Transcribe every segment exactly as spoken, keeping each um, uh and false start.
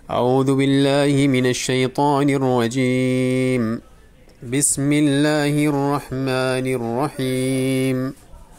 أعوذ بالله من الشيطان الرجيم بسم الله الرحمن الرحيم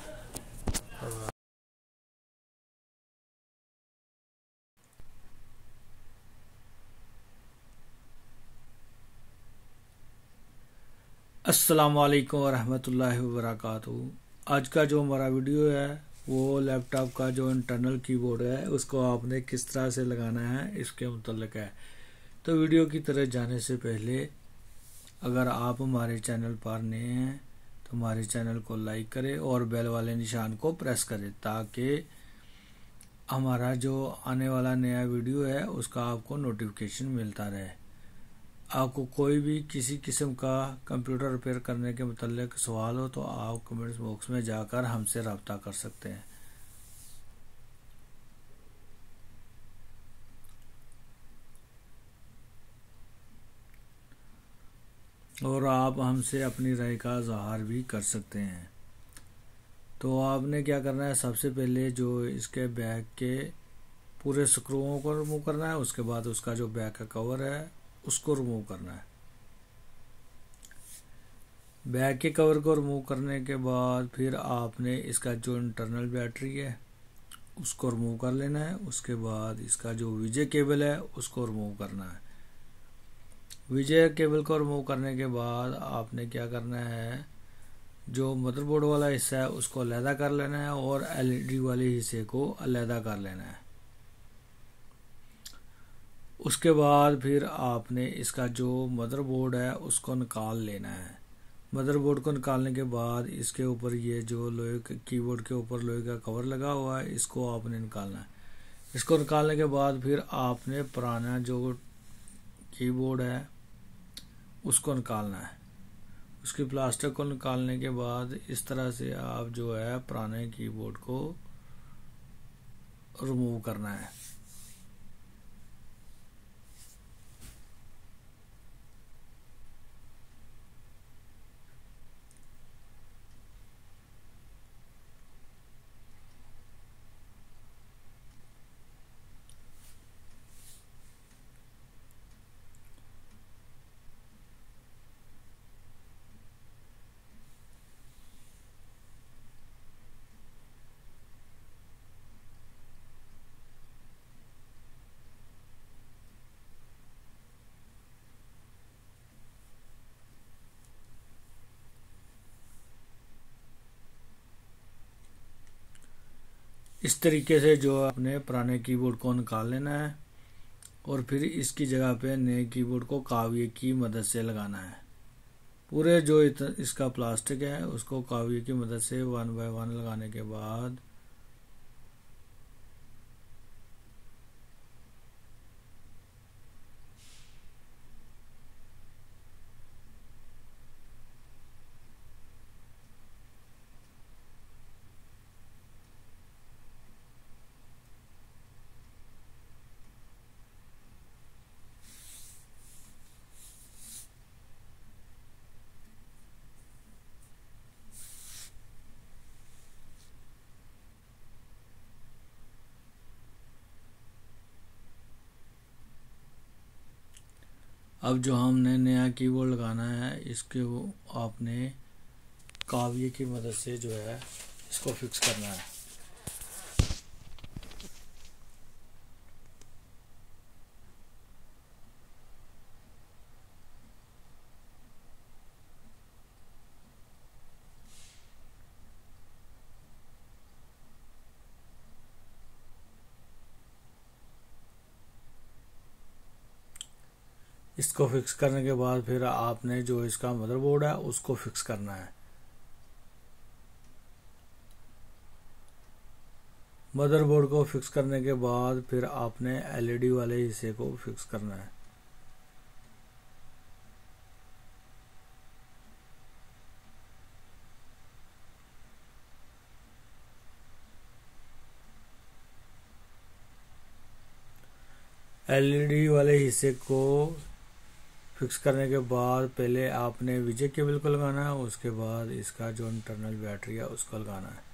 अस्सलाम वालेकुम वरहमतुल्लाहि वबरकातुहू। आज का जो हमारा वीडियो है वो लैपटॉप का जो इंटरनल कीबोर्ड है उसको आपने किस तरह से लगाना है इसके मुतल्लिक है। तो वीडियो की तरफ जाने से पहले अगर आप हमारे चैनल पर नए हैं तो हमारे चैनल को लाइक करें और बेल वाले निशान को प्रेस करें ताकि हमारा जो आने वाला नया वीडियो है उसका आपको नोटिफिकेशन मिलता रहे। आपको कोई भी किसी किस्म का कंप्यूटर रिपेयर करने के मुतल्लिक सवाल हो तो आप कमेंट्स बॉक्स में जाकर हमसे रब्ता कर सकते हैं। और आप हमसे अपनी राय का इजहार भी कर सकते हैं। तो आपने क्या करना है, सबसे पहले जो इसके बैक के पूरे स्क्रूओं को रिमूव करना है, उसके बाद उसका जो बैक का कवर है उसको रिमूव करना है। बैक के कवर को रिमूव करने के बाद फिर आपने इसका जो इंटरनल बैटरी है उसको रिमूव कर लेना है। उसके बाद इसका जो विजय केबल है उसको रिमूव करना है। विजय केबल को रिमूव करने के बाद आपने क्या करना है, जो मदरबोर्ड वाला हिस्सा है उसको अलहदा कर लेना है और एलईडी वाले हिस्से को अलहदा कर लेना है। उसके बाद फिर आपने इसका जो मदरबोर्ड है उसको निकाल लेना है। मदरबोर्ड को निकालने के बाद इसके ऊपर ये जो लोहे के कीबोर्ड के ऊपर लोहे का कवर लगा हुआ है इसको आपने निकालना है। इसको निकालने के बाद फिर आपने पुराना जो कीबोर्ड है उसको निकालना है। उसकी प्लास्टिक को निकालने के बाद इस तरह से आप जो है पुराने कीबोर्ड को रिमूव करना है। इस तरीके से जो अपने पुराने कीबोर्ड को निकाल लेना है और फिर इसकी जगह पे नए कीबोर्ड को काविये की मदद से लगाना है। पूरे जो इसका प्लास्टिक है उसको काविये की मदद से वन बाय वन लगाने के बाद अब जो हमने नया कीबोर्ड लगाना है इसके वो आपने काविये की मदद से जो है इसको फिक्स करना है। इसको फिक्स करने के बाद फिर आपने जो इसका मदरबोर्ड है उसको फिक्स करना है। मदरबोर्ड को फिक्स करने के बाद फिर आपने एलईडी वाले हिस्से को फिक्स करना है। एलईडी वाले हिस्से को फिक्स करने के बाद पहले आपने विजय केबल को लगाना है, उसके बाद इसका जो इंटरनल बैटरी है उसको लगाना है।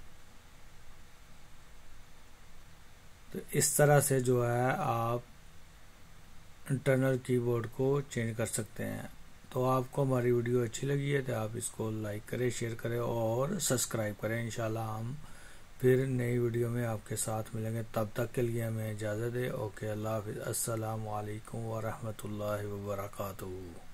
तो इस तरह से जो है आप इंटरनल कीबोर्ड को चेंज कर सकते हैं। तो आपको हमारी वीडियो अच्छी लगी है तो आप इसको लाइक करें, शेयर करें और सब्सक्राइब करें। इंशाल्लाह हम फिर नई वीडियो में आपके साथ मिलेंगे। तब तक के लिए हमें इजाज़त दें। ओके, अल्लाह हाफिज़। अस्सलामु अलैकुम व रहमतुल्लाहि व बरकातुहू।